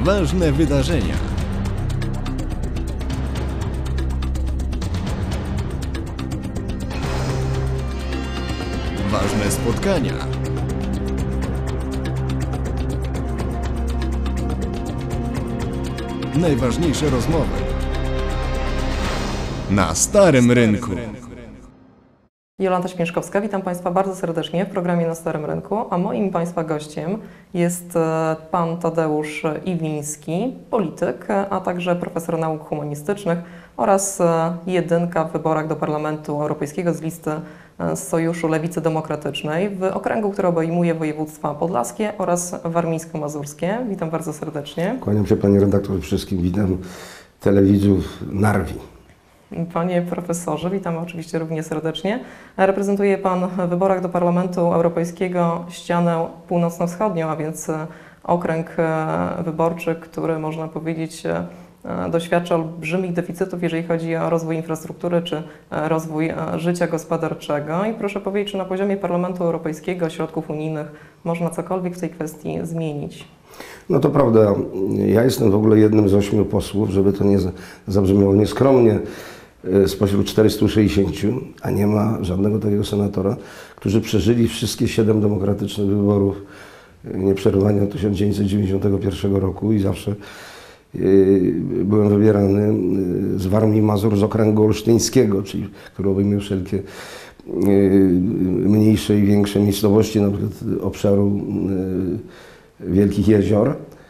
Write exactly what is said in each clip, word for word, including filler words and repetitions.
Ważne wydarzenia. Ważne spotkania. Najważniejsze rozmowy. Na Starym Rynku. Jolanta Śmieszkowska, witam Państwa bardzo serdecznie w programie Na Starym Rynku, a moim Państwa gościem jest pan Tadeusz Iwiński, polityk, a także profesor nauk humanistycznych oraz jedynka w wyborach do Parlamentu Europejskiego z listy z Sojuszu Lewicy Demokratycznej w okręgu, który obejmuje województwa podlaskie oraz warmińsko-mazurskie. Witam bardzo serdecznie. Kłaniam się Panie redaktor, wszystkim witam telewidzów Narwi. Panie profesorze, witam oczywiście równie serdecznie. Reprezentuje Pan w wyborach do Parlamentu Europejskiego ścianę północno-wschodnią, a więc okręg wyborczy, który można powiedzieć doświadcza olbrzymich deficytów, jeżeli chodzi o rozwój infrastruktury czy rozwój życia gospodarczego. I proszę powiedzieć, czy na poziomie Parlamentu Europejskiego, środków unijnych można cokolwiek w tej kwestii zmienić? No to prawda, ja jestem w ogóle jednym z ośmiu posłów, żeby to nie zabrzmiało nieskromnie, spośród czterystu sześćdziesięciu, a nie ma żadnego takiego senatora, którzy przeżyli wszystkie siedem demokratycznych wyborów nieprzerwanie od tysiąc dziewięćset dziewięćdziesiątego pierwszego roku i zawsze byłem wybierany z Warmii i Mazur, z okręgu olsztyńskiego, czyli który obejmuje wszelkie mniejsze i większe miejscowości, na przykład obszaru Wielkich Jezior,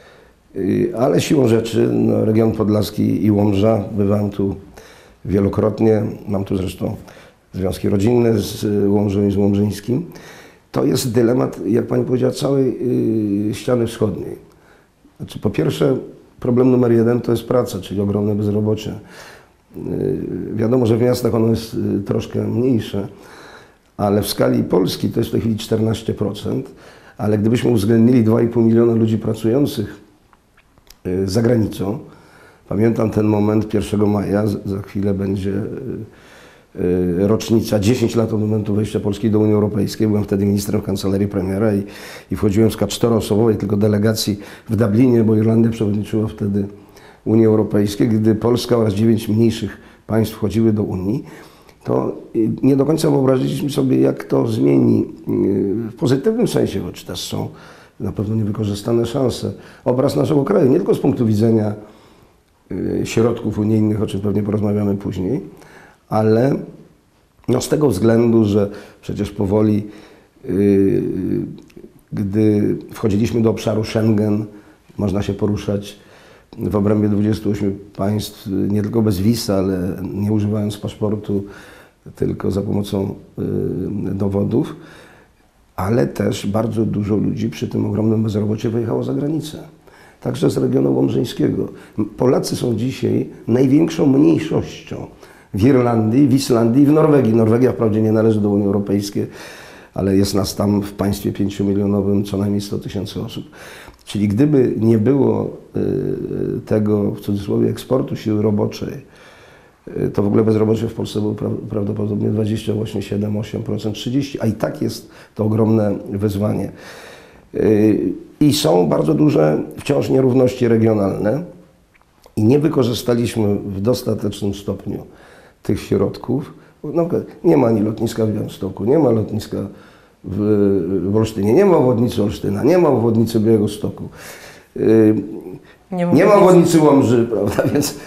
ale siłą rzeczy no, region podlaski i Łomża, bywałem tu wielokrotnie, mam tu zresztą związki rodzinne z Łomżą i z Łomżyńskim. To jest dylemat, jak Pani powiedziała, całej yy, ściany wschodniej. Znaczy, po pierwsze, problem numer jeden to jest praca, czyli ogromne bezrobocie. Yy, wiadomo, że w miastach ono jest yy, troszkę mniejsze, ale w skali Polski to jest w tej chwili czternaście procent. Ale gdybyśmy uwzględnili dwa i pół miliona ludzi pracujących za granicą, pamiętam ten moment pierwszego maja, za chwilę będzie rocznica, dziesięć lat od momentu wejścia Polski do Unii Europejskiej. Byłem wtedy ministrem w kancelarii premiera i, i wchodziłem w skład czteroosobowej tylko delegacji w Dublinie, bo Irlandia przewodniczyła wtedy Unii Europejskiej. Gdy Polska oraz dziewięć mniejszych państw wchodziły do Unii, to nie do końca wyobraziliśmy sobie, jak to zmieni w pozytywnym sensie, choć też są na pewno niewykorzystane szanse. Obraz naszego kraju, nie tylko z punktu widzenia środków unijnych, o czym pewnie porozmawiamy później, ale no z tego względu, że przecież powoli, gdy wchodziliśmy do obszaru Schengen, można się poruszać w obrębie dwudziestu ośmiu państw, nie tylko bez wiz, ale nie używając paszportu, tylko za pomocą y, dowodów, ale też bardzo dużo ludzi przy tym ogromnym bezrobociu wyjechało za granicę. Także z regionu łomżyńskiego. Polacy są dzisiaj największą mniejszością w Irlandii, w Islandii i w Norwegii. Norwegia wprawdzie nie należy do Unii Europejskiej, ale jest nas tam w państwie pięciomilionowym co najmniej sto tysięcy osób. Czyli gdyby nie było y, tego, w cudzysłowie, eksportu siły roboczej, y, to w ogóle bezrobocie w Polsce było pra prawdopodobnie dwadzieścia osiem, siedem, osiem procent, trzydzieści procent, a i tak jest to ogromne wyzwanie. Y, I są bardzo duże wciąż nierówności regionalne i nie wykorzystaliśmy w dostatecznym stopniu tych środków. No, nie ma ani lotniska w Białymstoku, nie ma lotniska w, w Olsztynie, nie ma obwodnicy Olsztyna, nie ma obwodnicy Białegostoku, yy, nie, nie ma obwodnicy Łomży, prawda, więc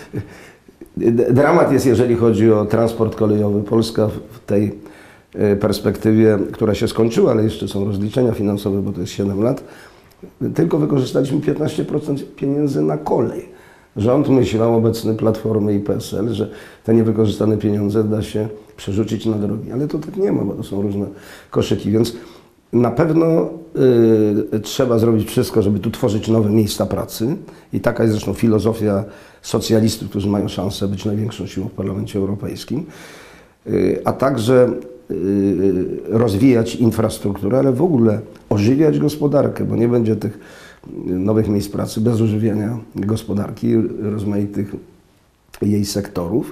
dramat jest, jeżeli chodzi o transport kolejowy. Polska w tej perspektywie, która się skończyła, ale jeszcze są rozliczenia finansowe, bo to jest siedem lat, tylko wykorzystaliśmy piętnaście procent pieniędzy na kolej. Rząd myślał, obecny Platformy i P S L, że te niewykorzystane pieniądze da się przerzucić na drogi, ale to tak nie ma, bo to są różne koszyki, więc na pewno y, trzeba zrobić wszystko, żeby tu tworzyć nowe miejsca pracy i taka jest zresztą filozofia socjalistów, którzy mają szansę być największą siłą w Parlamencie Europejskim, y, a także y, rozwijać infrastrukturę, ale w ogóle ożywiać gospodarkę, bo nie będzie tych nowych miejsc pracy bez ożywiania gospodarki, rozmaitych jej sektorów.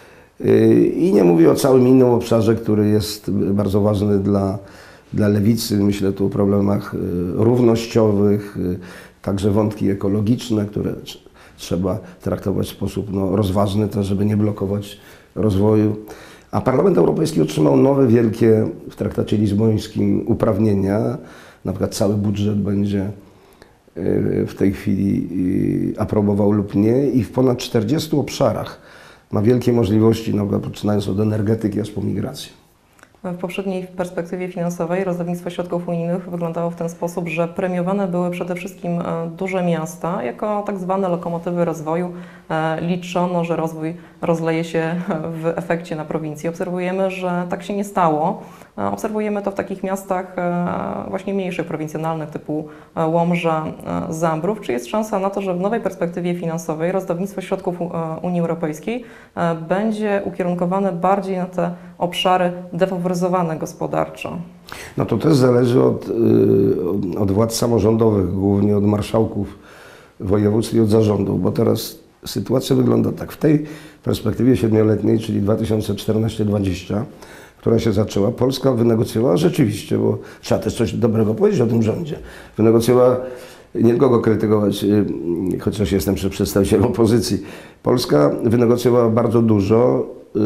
I nie mówię o całym innym obszarze, który jest bardzo ważny dla, dla lewicy. Myślę tu o problemach równościowych, Także wątki ekologiczne, które tr- trzeba traktować w sposób no, rozważny, też żeby nie blokować rozwoju. A Parlament Europejski otrzymał nowe, wielkie w traktacie lizbońskim uprawnienia. Na przykład cały budżet będzie y, w tej chwili y, aprobował lub nie i w ponad czterdziestu obszarach ma wielkie możliwości, na przykład poczynając od energetyki aż po migrację. W poprzedniej perspektywie finansowej rozdawnictwo środków unijnych wyglądało w ten sposób, że premiowane były przede wszystkim e, duże miasta jako tak zwane lokomotywy rozwoju. E, Liczono, że rozwój rozleje się w efekcie na prowincji. Obserwujemy, że tak się nie stało. E, Obserwujemy to w takich miastach e, właśnie mniejszych, prowincjonalnych typu e, Łomża, e, Zambrów. Czy jest szansa na to, że w nowej perspektywie finansowej rozdawnictwo środków e, Unii Europejskiej e, będzie ukierunkowane bardziej na te obszary defaworyzowane gospodarczo? No to też zależy od, y, od władz samorządowych, głównie od marszałków województw i od zarządów, bo teraz sytuacja wygląda tak. W tej perspektywie siedmioletniej, czyli dwa tysiące czternaście dwadzieścia, która się zaczęła, Polska wynegocjowała rzeczywiście, bo trzeba też coś dobrego powiedzieć o tym rządzie, wynegocjowała, nie tylko go krytykować, y, chociaż jestem przedstawicielem opozycji, Polska wynegocjowała bardzo dużo,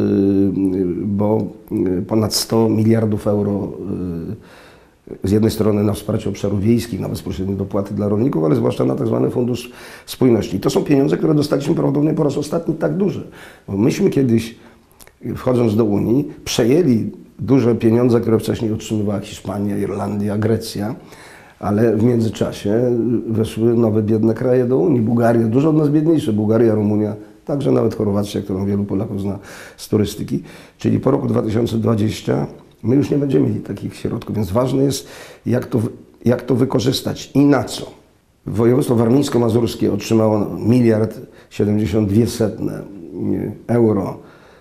bo ponad sto miliardów euro z jednej strony na wsparcie obszarów wiejskich, na bezpośrednie dopłaty dla rolników, ale zwłaszcza na tzw. Fundusz Spójności. I to są pieniądze, które dostaliśmy prawdopodobnie po raz ostatni tak duże. Bo myśmy kiedyś, wchodząc do Unii, przejęli duże pieniądze, które wcześniej otrzymywała Hiszpania, Irlandia, Grecja, ale w międzyczasie weszły nowe biedne kraje do Unii. Bułgaria, dużo od nas biedniejsze, Bułgaria, Rumunia, także nawet Chorwacja, którą wielu Polaków zna z turystyki. Czyli po roku dwa tysiące dwudziestym my już nie będziemy mieli takich środków, więc ważne jest, jak to, jak to wykorzystać i na co. Województwo warmińsko-mazurskie otrzymało miliard siedemdziesiąt dwie setne euro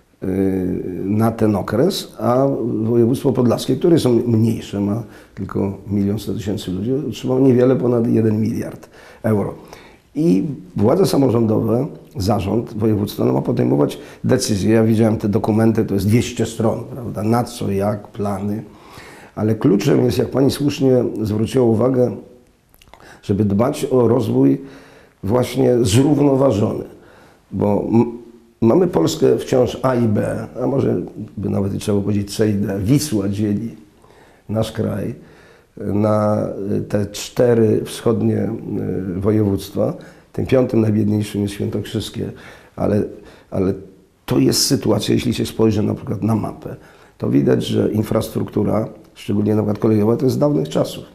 na ten okres, a województwo podlaskie, które są mniejsze, ma tylko milion sto tysięcy ludzi, otrzymało niewiele ponad jeden miliard euro. I władze samorządowe, zarząd województwa no, ma podejmować decyzje. Ja widziałem te dokumenty, to jest dwieście stron, prawda? Na co, jak, plany. Ale kluczem jest, jak pani słusznie zwróciła uwagę, żeby dbać o rozwój właśnie zrównoważony. Bo mamy Polskę wciąż A i B, a może by nawet i trzeba powiedzieć C i D. Wisła dzieli nasz kraj na te cztery wschodnie województwa. Tym piątym najbiedniejszym jest Świętokrzyskie, ale, ale to jest sytuacja, jeśli się spojrzy na przykład na mapę, to widać, że infrastruktura, szczególnie na przykład kolejowa, to jest z dawnych czasów.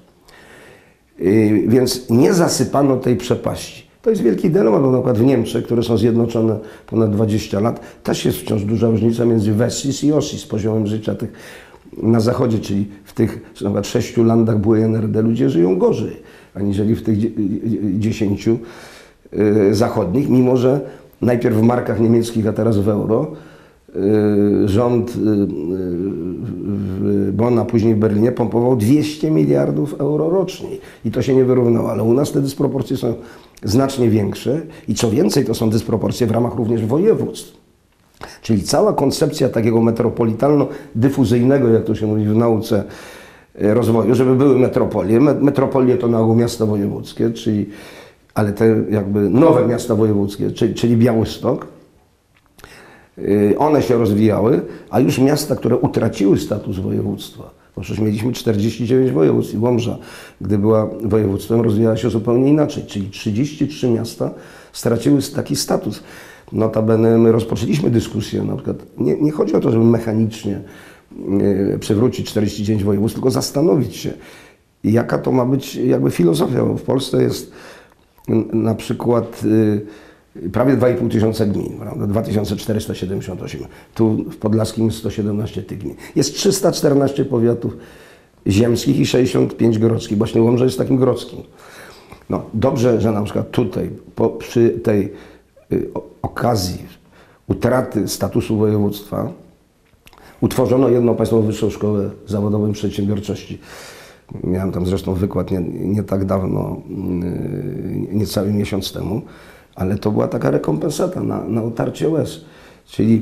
Yy, więc nie zasypano tej przepaści. To jest wielki dylemat, bo na przykład w Niemczech, które są zjednoczone ponad dwadzieścia lat, też jest wciąż duża różnica między Wessis i Ossis, poziomem życia tych na zachodzie, czyli w tych na przykład sześciu landach byłej N R D ludzie żyją gorzej, aniżeli w tych dziesięciu yy, zachodnich, mimo że najpierw w markach niemieckich, a teraz w euro, yy, rząd yy, w Bonn, a później w Berlinie pompował dwieście miliardów euro rocznie i to się nie wyrównało, ale u nas te dysproporcje są znacznie większe i co więcej, to są dysproporcje w ramach również województw. Czyli cała koncepcja takiego metropolitalno-dyfuzyjnego, jak to się mówi w nauce rozwoju, żeby były metropolie. Metropolie to na ogół miasta wojewódzkie, czyli, ale te jakby nowe miasta wojewódzkie, czyli, czyli Białystok, one się rozwijały, a już miasta, które utraciły status województwa, bo przecież mieliśmy czterdzieści dziewięć województw i Łomża, gdy była województwem, rozwijała się zupełnie inaczej, czyli trzydzieści trzy miasta straciły taki status. Notabene my rozpoczęliśmy dyskusję, na przykład nie, nie chodzi o to, żeby mechanicznie yy, przywrócić czterdzieści dziewięć województw, tylko zastanowić się, jaka to ma być jakby filozofia, bo w Polsce jest n, na przykład yy, prawie dwa i pół tysiąca gmin, prawda? dwa tysiące czterysta siedemdziesiąt osiem, tu w Podlaskim jest sto siedemnaście tych gmin. Jest trzysta czternaście powiatów ziemskich i sześćdziesiąt pięć grodzkich, właśnie Łomża jest takim grodzkim. No, dobrze, że na przykład tutaj po, przy tej okazji utraty statusu województwa utworzono jedną państwową wyższą szkołę zawodową przedsiębiorczości. Miałem tam zresztą wykład nie, nie tak dawno, niecały miesiąc temu, ale to była taka rekompensata na, na otarcie łez. Czyli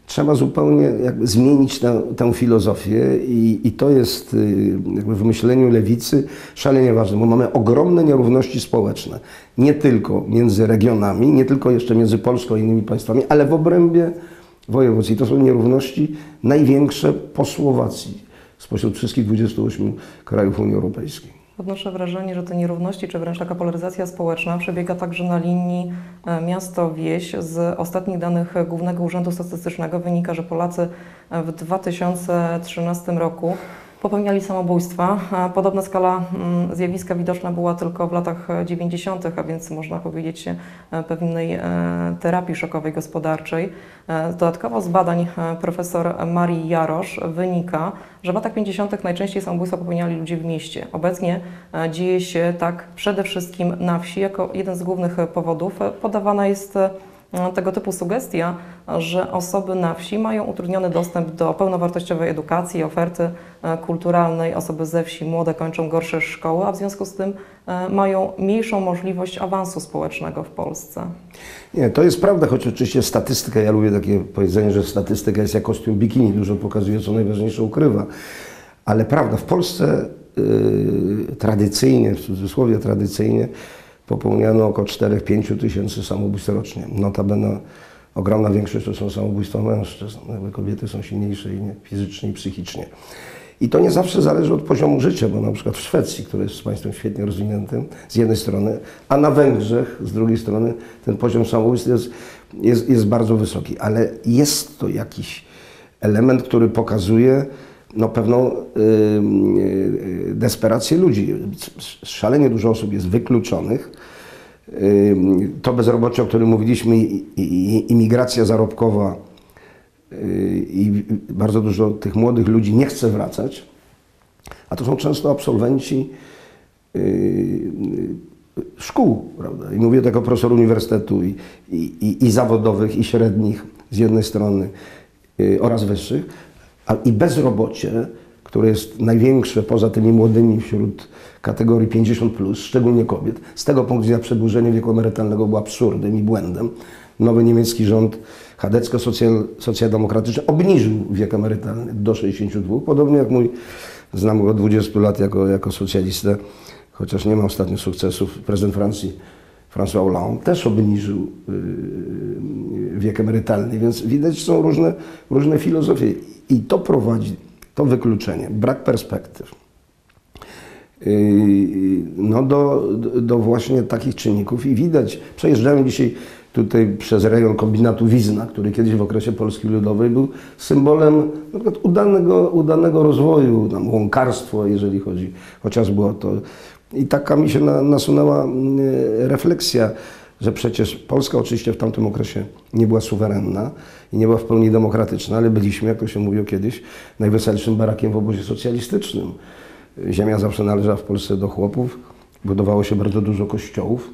trzeba zupełnie jakby zmienić tę, tę filozofię i, i to jest y, jakby w myśleniu lewicy szalenie ważne, bo mamy ogromne nierówności społeczne. Nie tylko między regionami, nie tylko jeszcze między Polską i innymi państwami, ale w obrębie województw. I to są nierówności największe po Słowacji spośród wszystkich dwudziestu ośmiu krajów Unii Europejskiej. Odnoszę wrażenie, że te nierówności, czy wręcz taka polaryzacja społeczna przebiega także na linii miasto-wieś. Z ostatnich danych Głównego Urzędu Statystycznego wynika, że Polacy w dwa tysiące trzynastym roku popełniali samobójstwa. Podobna skala zjawiska widoczna była tylko w latach dziewięćdziesiątych, a więc można powiedzieć pewnej terapii szokowej gospodarczej. Dodatkowo z badań profesor Marii Jarosz wynika, że w latach pięćdziesiątych najczęściej samobójstwa popełniali ludzie w mieście. Obecnie dzieje się tak przede wszystkim na wsi. Jako jeden z głównych powodów podawana jest tego typu sugestia, że osoby na wsi mają utrudniony dostęp do pełnowartościowej edukacji, oferty kulturalnej. Osoby ze wsi młode kończą gorsze szkoły, a w związku z tym mają mniejszą możliwość awansu społecznego w Polsce. Nie, to jest prawda, choć oczywiście statystyka, ja lubię takie powiedzenie, że statystyka jest jak kostium bikini, dużo pokazuje, co najważniejsze ukrywa. Ale prawda, w Polsce yy, tradycyjnie, w cudzysłowie tradycyjnie, popełniano około cztery do pięciu tysięcy samobójstw rocznie. Notabene ogromna większość to są samobójstwa mężczyzn. Kobiety są silniejsze i nie, fizycznie i psychicznie. I to nie zawsze zależy od poziomu życia, bo na przykład w Szwecji, które jest państwem świetnie rozwiniętym z jednej strony, a na Węgrzech z drugiej strony ten poziom samobójstw jest, jest, jest bardzo wysoki. Ale jest to jakiś element, który pokazuje no, pewną y, y, desperację ludzi. Szalenie dużo osób jest wykluczonych. Y, to bezrobocie, o którym mówiliśmy, i, i, imigracja zarobkowa y, i bardzo dużo tych młodych ludzi nie chce wracać, a to są często absolwenci y, y, szkół, prawda? I mówię tak jako profesor uniwersytetu i, i, i zawodowych, i średnich z jednej strony y, oraz wyższych. A i bezrobocie, które jest największe poza tymi młodymi wśród kategorii pięćdziesiąt plus, szczególnie kobiet, z tego punktu widzenia przedłużenie wieku emerytalnego było absurdem i błędem. Nowy niemiecki rząd chadecko-socjaldemokratyczny obniżył wiek emerytalny do sześćdziesięciu dwóch, podobnie jak mój, znam go od dwudziestu lat jako, jako socjalistę, chociaż nie ma ostatnio sukcesów, prezydent Francji François Hollande też obniżył yy, wiek emerytalny, więc widać, są różne, różne filozofie i to prowadzi, to wykluczenie, brak perspektyw yy, no do, do właśnie takich czynników i widać, przejeżdżałem dzisiaj tutaj przez rejon kombinatu Wizna, który kiedyś w okresie Polski Ludowej był symbolem na przykład udanego, udanego rozwoju, tam łąkarstwo, jeżeli chodzi chociażby o to. I taka mi się na, nasunęła refleksja, że przecież Polska oczywiście w tamtym okresie nie była suwerenna i nie była w pełni demokratyczna, ale byliśmy, jak to się mówiło kiedyś, najweselszym barakiem w obozie socjalistycznym. Ziemia zawsze należała w Polsce do chłopów, budowało się bardzo dużo kościołów,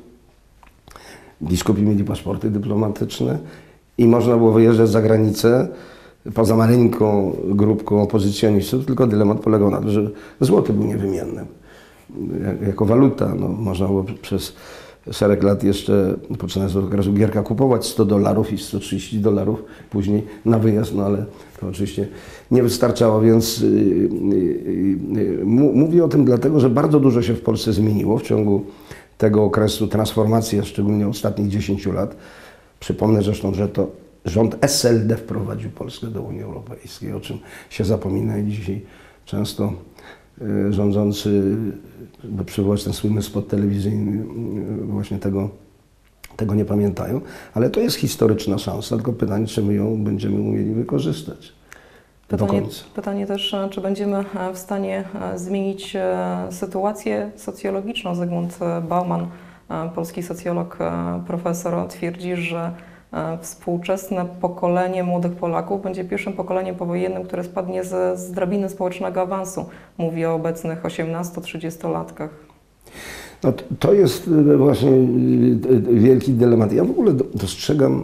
biskupi mieli paszporty dyplomatyczne i można było wyjeżdżać za granicę poza maleńką grupką opozycjonistów, tylko dylemat polegał na tym, że złoty był niewymienny. Jako waluta, no, można było przez szereg lat jeszcze, poczynając od okresu Gierka, kupować sto dolarów i sto trzydzieści dolarów później na wyjazd, no ale to oczywiście nie wystarczało, więc yy, yy, yy, mówię o tym dlatego, że bardzo dużo się w Polsce zmieniło w ciągu tego okresu transformacji, a szczególnie ostatnich dziesięciu lat. Przypomnę zresztą, że to rząd S L D wprowadził Polskę do Unii Europejskiej, o czym się zapomina i dzisiaj często rządzący, by przywołać ten słynny spot telewizyjny, właśnie tego, tego nie pamiętają, ale to jest historyczna szansa, tylko pytanie, czy my ją będziemy umieli wykorzystać pytanie, do końca. Pytanie też, czy będziemy w stanie zmienić sytuację socjologiczną. Zygmunt Bauman, polski socjolog, profesor, twierdzi, że współczesne pokolenie młodych Polaków będzie pierwszym pokoleniem powojennym, które spadnie z, z drabiny społecznego awansu. Mówi o obecnych osiemnasto-trzydziestolatkach. No to, to jest właśnie wielki dylemat. Ja w ogóle dostrzegam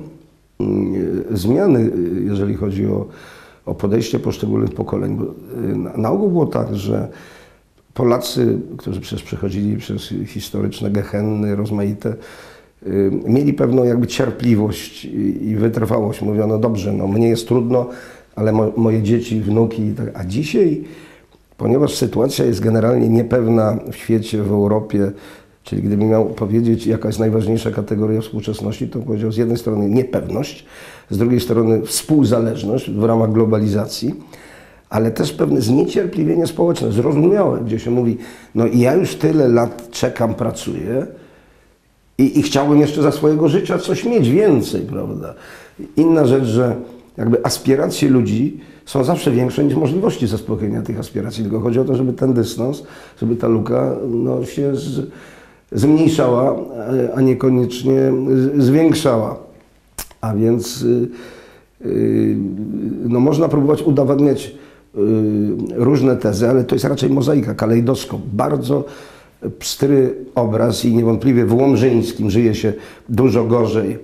zmiany, jeżeli chodzi o, o podejście poszczególnych pokoleń. Bo na, na ogół było tak, że Polacy, którzy przecież przechodzili przez historyczne gehenny rozmaite, y, mieli pewną jakby cierpliwość i, i wytrwałość. Mówiono, dobrze, no mnie jest trudno, ale mo, moje dzieci, wnuki i tak. A dzisiaj, ponieważ sytuacja jest generalnie niepewna w świecie, w Europie, czyli gdybym miał powiedzieć, jaka jest najważniejsza kategoria współczesności, to powiedział z jednej strony niepewność, z drugiej strony współzależność w ramach globalizacji, ale też pewne zniecierpliwienie społeczne, zrozumiałe, gdzie się mówi, no i ja już tyle lat czekam, pracuję i, i chciałbym jeszcze za swojego życia coś mieć więcej, prawda? Inna rzecz, że jakby aspiracje ludzi są zawsze większe niż możliwości zaspokojenia tych aspiracji, tylko chodzi o to, żeby ten dystans, żeby ta luka no, się z, zmniejszała, a niekoniecznie zwiększała. A więc y, y, no, można próbować udowadniać y, różne tezy, ale to jest raczej mozaika, kalejdoskop. Bardzo pstry obraz i niewątpliwie w Łomżyńskim żyje się dużo gorzej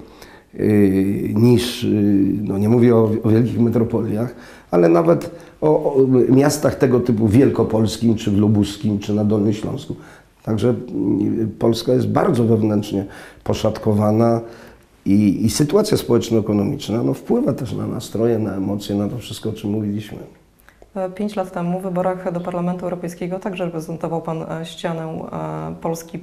y, niż, y, no nie mówię o, o wielkich metropoliach, ale nawet o, o miastach tego typu wielkopolskim, czy w Lubuskim, czy na Dolnym Śląsku. Także Polska jest bardzo wewnętrznie poszatkowana i, i sytuacja społeczno-ekonomiczna no, wpływa też na nastroje, na emocje, na to wszystko, o czym mówiliśmy. Pięć lat temu w wyborach do Parlamentu Europejskiego także reprezentował Pan ścianę Polski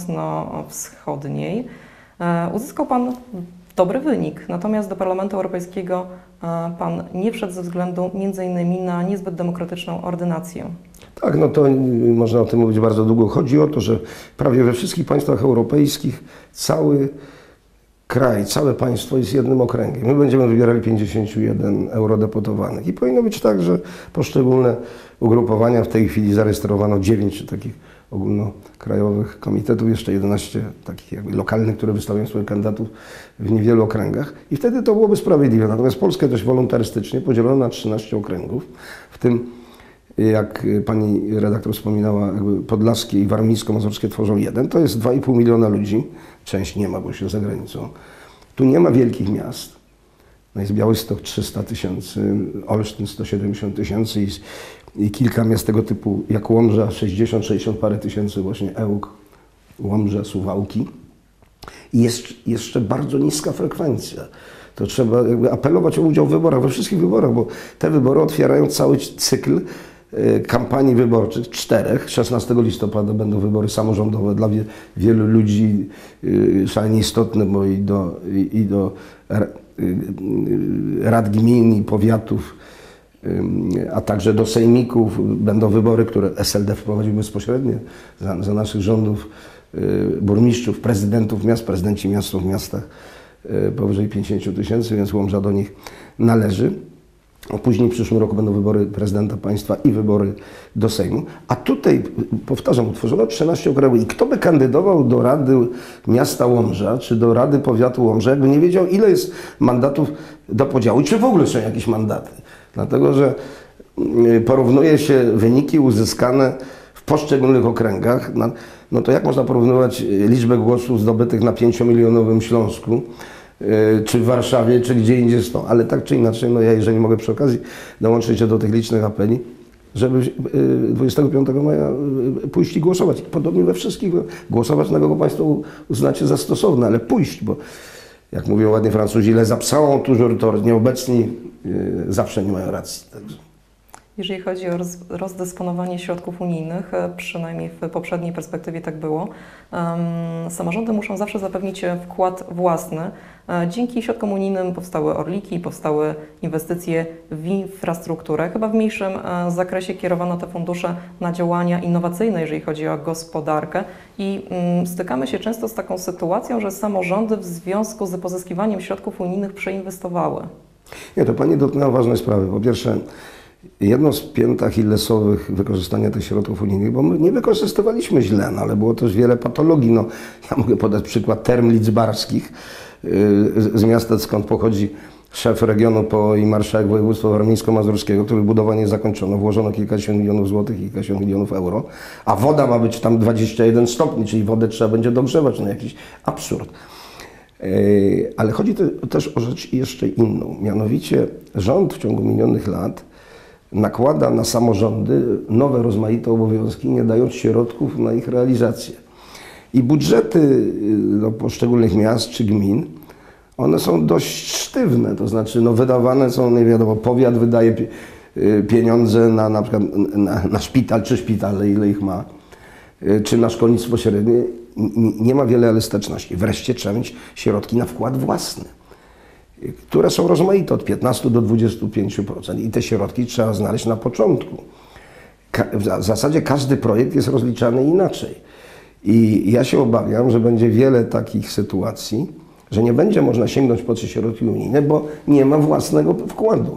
północno-wschodniej. Uzyskał Pan dobry wynik, natomiast do Parlamentu Europejskiego Pan nie wszedł ze względu między innymi na niezbyt demokratyczną ordynację. Tak, no to można o tym mówić bardzo długo. Chodzi o to, że prawie we wszystkich państwach europejskich cały kraj, całe państwo jest jednym okręgiem. My będziemy wybierali pięćdziesięciu jeden eurodeputowanych i powinno być tak, że poszczególne ugrupowania, w tej chwili zarejestrowano dziewięć takich ogólnokrajowych komitetów, jeszcze jedenaście takich jakby lokalnych, które wystawiają swoich kandydatów w niewielu okręgach i wtedy to byłoby sprawiedliwe. Natomiast Polskę dość wolontarystycznie podzielono na trzynaście okręgów, w tym jak pani redaktor wspominała, jakby podlaskie i warmińsko-mazurskie tworzą jeden, to jest dwa i pół miliona ludzi, część nie ma, bo się za granicą. Tu nie ma wielkich miast. No jest Białystok trzysta tysięcy, Olsztyn sto siedemdziesiąt tysięcy i, i kilka miast tego typu jak Łomża, sześćdziesiąt, sześćdziesiąt parę tysięcy, właśnie Ełk, Łomża, Suwałki. I jest jeszcze bardzo niska frekwencja. To trzeba jakby apelować o udział w wyborach, we wszystkich wyborach, bo te wybory otwierają cały cykl kampanii wyborczych, czterech. szesnastego listopada będą wybory samorządowe dla wie, wielu ludzi szalenie istotne, bo i do, i, i do rad gmin i powiatów, a także do sejmików będą wybory, które S L D wprowadził bezpośrednio za, za naszych rządów, burmistrzów, prezydentów miast, prezydenci miast w miastach powyżej pięćdziesięciu tysięcy, więc Łomża do nich należy. A później w przyszłym roku będą wybory prezydenta państwa i wybory do Sejmu. A tutaj, powtarzam, utworzono trzynaście okręgów i kto by kandydował do Rady Miasta Łomża, czy do Rady Powiatu Łomża, jakby nie wiedział, ile jest mandatów do podziału, czy w ogóle są jakieś mandaty. Dlatego, że porównuje się wyniki uzyskane w poszczególnych okręgach. No to jak można porównywać liczbę głosów zdobytych na pięciomilionowym Śląsku, czy w Warszawie, czy gdzie indziej są. Ale tak czy inaczej, no ja jeżeli mogę przy okazji dołączyć się do tych licznych apeli, żeby dwudziestego piątego maja pójść i głosować. I podobnie we wszystkich głosować, na kogo Państwo uznacie za stosowne, ale pójść, bo jak mówią ładnie Francuzi, les absents toujours tort, nieobecni zawsze nie mają racji. Także. Jeżeli chodzi o roz, rozdysponowanie środków unijnych, przynajmniej w poprzedniej perspektywie tak było, um, samorządy muszą zawsze zapewnić wkład własny. Dzięki środkom unijnym powstały orliki, powstały inwestycje w infrastrukturę. Chyba w mniejszym zakresie kierowano te fundusze na działania innowacyjne, jeżeli chodzi o gospodarkę. I um, stykamy się często z taką sytuacją, że samorządy w związku z pozyskiwaniem środków unijnych przeinwestowały. Nie, to Pani dotknęła ważnej sprawy. Po pierwsze, jedno z pięt achillesowych wykorzystania tych środków unijnych, bo my nie wykorzystywaliśmy źle, no, ale było też wiele patologii. No, ja mogę podać przykład term lidzbarskich yy, z, z miasta, skąd pochodzi szef regionu po i marszałek województwa warmińsko-mazurskiego, których budowanie zakończono. Włożono kilkadziesiąt milionów złotych i kilkadziesiąt milionów euro, a woda ma być tam dwadzieścia jeden stopni, czyli wodę trzeba będzie dogrzewać. No jakiś absurd. Yy, ale chodzi też o rzecz jeszcze inną. Mianowicie rząd w ciągu minionych lat nakłada na samorządy nowe, rozmaite obowiązki, nie dając środków na ich realizację. I budżety y, no, poszczególnych miast czy gmin, one są dość sztywne, to znaczy no, wydawane są, nie wiadomo, powiat wydaje pi- y, pieniądze na, na przykład na, na szpital czy szpitale, ile ich ma, y, czy na szkolnictwo średnie. N- nie ma wiele elastyczności. Wreszcie trzeba mieć środki na wkład własny, y, które są rozmaite od piętnastu do dwudziestu pięciu procent i te środki trzeba znaleźć na początku. Ka- w za- w zasadzie każdy projekt jest rozliczany inaczej. I ja się obawiam, że będzie wiele takich sytuacji, że nie będzie można sięgnąć po te środki unijne, bo nie ma własnego wkładu.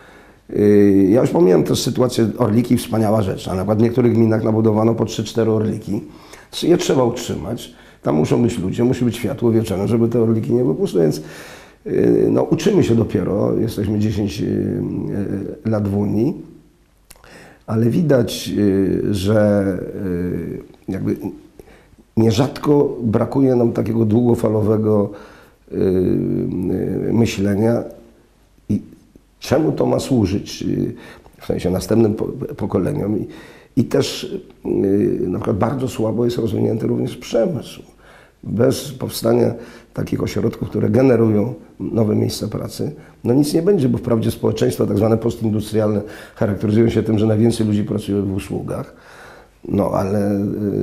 Yy, Ja już pomijam też sytuację Orliki, wspaniała rzecz, a na przykład w niektórych gminach nabudowano po trzy cztery Orliki. Je trzeba utrzymać, tam muszą być ludzie, musi być światło wieczorem, żeby te Orliki nie były puste, więc yy, no, uczymy się dopiero, jesteśmy dziesięć yy, lat w Unii, ale widać, yy, że yy, jakby nierzadko brakuje nam takiego długofalowego yy, yy, myślenia i czemu to ma służyć, yy, w sensie następnym po, pokoleniom. I, i też yy, na przykład bardzo słabo jest rozwinięty również przemysł. Bez powstania takich ośrodków, które generują nowe miejsca pracy, no nic nie będzie, bo wprawdzie społeczeństwa tak zwane postindustrialne charakteryzują się tym, że najwięcej ludzi pracuje w usługach. No ale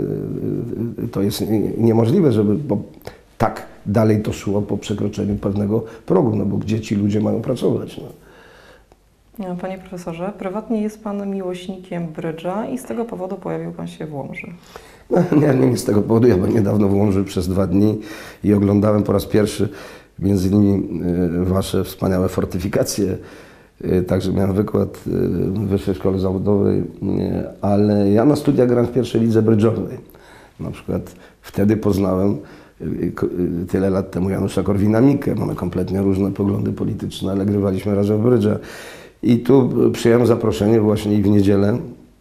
y, to jest niemożliwe, żeby bo tak dalej to szło po przekroczeniu pewnego progu, no bo gdzie ci ludzie mają pracować? No. Panie profesorze, prywatnie jest Pan miłośnikiem brydża i z tego powodu pojawił Pan się w Łomży. No, nie, nie z tego powodu, ja byłem niedawno w Łomży przez dwa dni i oglądałem po raz pierwszy między innymi y, Wasze wspaniałe fortyfikacje. Także miałem wykład w Wyższej Szkole Zawodowej, ale ja na studia grałem w pierwszej lidze brydżowej. Na przykład wtedy poznałem tyle lat temu Janusza Korwin-Mikke. Mamy kompletnie różne poglądy polityczne, ale grywaliśmy razem w brydża. I tu przyjąłem zaproszenie właśnie i w niedzielę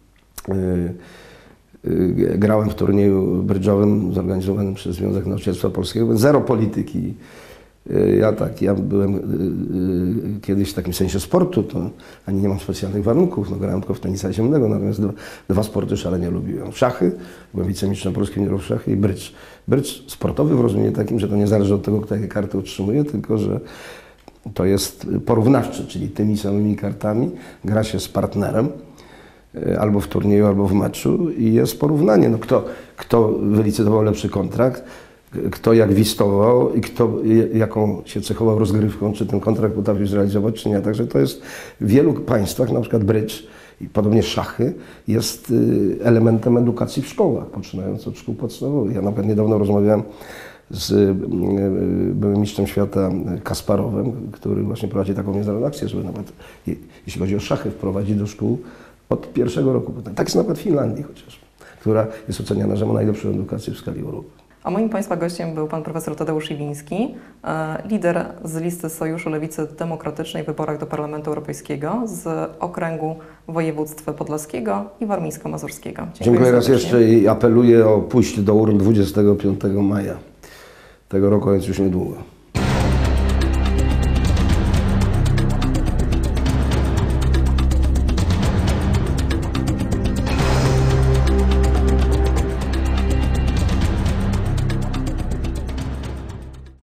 grałem w turnieju brydżowym zorganizowanym przez Związek Nauczycielstwa Polskiego. Zero polityki. Ja tak, ja byłem y, y, kiedyś w takim sensie sportu, to ani nie mam specjalnych warunków, no grałem tylko w tenisa ziemnego, natomiast dwa, dwa sporty szalenie lubiłem. Szachy, byłem wicemistrzem polskim juniorów w szachy i brydż. Brydż sportowy w rozumieniu takim, że to nie zależy od tego, kto jakie karty otrzymuje, tylko że to jest porównawczy, czyli tymi samymi kartami gra się z partnerem y, albo w turnieju, albo w meczu i jest porównanie. No kto, kto wylicytował lepszy kontrakt, kto jak wistował i kto jaką się cechował rozgrywką, czy ten kontrakt potrafił zrealizować, czy nie. Także to jest w wielu państwach, na przykład brydż i podobnie szachy, jest elementem edukacji w szkołach, poczynając od szkół podstawowych. Ja na przykład niedawno rozmawiałem z byłym mistrzem świata Kasparowem, który właśnie prowadzi taką międzynarodową akcję, żeby nawet jeśli chodzi o szachy wprowadzić do szkół od pierwszego roku. Tak jest nawet w Finlandii chociażby, która jest oceniana, że ma najlepszą edukację w skali Europy. A moim Państwa gościem był Pan Profesor Tadeusz Iwiński, lider z listy Sojuszu Lewicy Demokratycznej w wyborach do Parlamentu Europejskiego z okręgu województwa podlaskiego i warmińsko-mazurskiego. Dziękuję, Dziękuję raz serdecznie. jeszcze i apeluję o pójście do urn dwudziestego piątego maja tego roku, więc już niedługo.